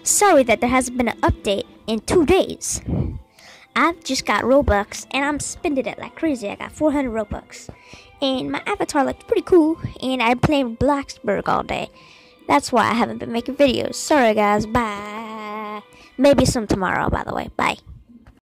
Sorry that there hasn't been an update in 2 days. I've just got Robux and I'm spending it like crazy. I got 400 Robux. And my avatar looks pretty cool. And I'm playing Blacksburg all day. That's why I haven't been making videos. Sorry guys, bye. Maybe some tomorrow, by the way. Bye.